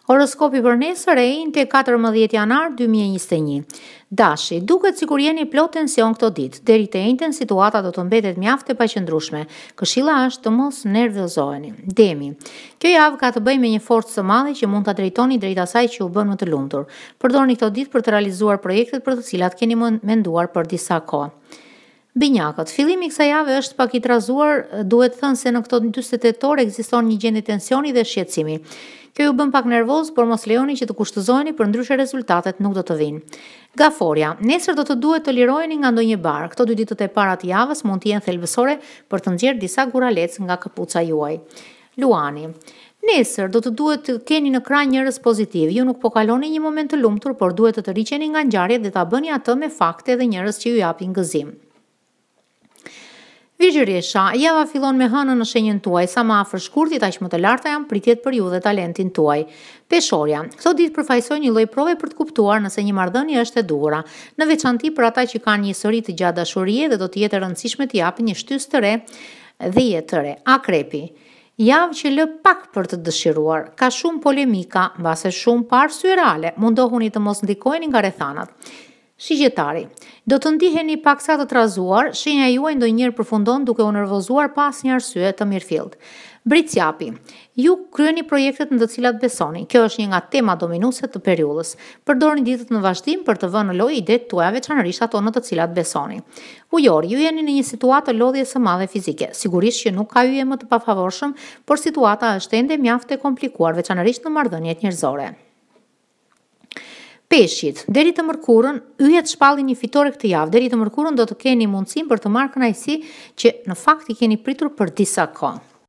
Horoskopi për nesër e enjte 14 janar 2021. Dashi, duket sikur jeni plot tension këto ditë. Deri te enjten situata do të mbetet mjaft e paqëndrueshme. Këshilla është të mos nervozoheni. Demi. Kjo javë ka të bëjë me një forcë të madhe që mund ta drejtoni drejt asaj që u bën më të lumtur. Përdorni këto ditë për të realizuar projektet për të cilat keni menduar për disa kohë. Binjakët, fillimi i kësaj jave është pak i trazuar, duhet thënë se në këto 48 orë ekziston një gjendje tensioni dhe shqetësimi. Kjo ju bën pak nervoz, por mos lejoni që të kushtëzoheni, për ndryshe rezultatet nuk do të vinë. Gaforja, nesër do të duhet të liroheni nga ndonjë bar. Këto 2 ditët e para të javës mund të jenë thelbësore për të nxjerrë disa guralec nga këpuca juaj. Luani, nesër do të duhet të keni në krah njerëz pozitiv. Ju nuk po kaloni një moment të lumtur, por duhet të tërhiqeni nga ngjarjet dhe ta bëni atë me fakte dhe njerëz që ju japin gëzim. Virgjëresha, java fillon me hënën në shenjën tuaj, sa më afër shkurtit aq më të larta janë pritjet për ju dhe talentin tuaj. Peshorja, këto ditë përfaqësojnë një lloj prove për të kuptuar nëse një marrëdhënie është e duhura, në veçanti për ata që kanë një histori të gjatë dashurie dhe do të jetë e rëndësishme të japin një shtysë të re dhe jetë të re. Akrepi, javë që lë pak për të dëshiruar, ka shumë polemika, mbase shumë pa arsye reale, mundohuni të mos ndikojeni nga rrethanat. Shigjetari, do të ndiheni paksa të trazuar, shenja juaj ndonjëherë përfundon duke u nervozuar pa asnjë arsye të mirëfillt. Bricjapi, ju kryeni projektet në të cilat besoni. Kjo është një nga temat dominuese të periudhës. Përdorni ditët në vazhdim për të vënë në lojë idetë tuaja, veçanërisht ato në të cilat besoni. Ujori, ju jeni në një situatë lodhje së madhe fizike. Sigurisht që nuk ka yje më të pafavorshëm, por situata është ende mjaft e komplikuar, veçanërisht në marrëdhëniet njerëzore. Peshqit, deri të mërkurën, yjet shpallin një fitore këtë javë. Deri të mërkurën do të keni mundësinë për të marrë kënaqësi që në fakt i keni pritur për disa kohë.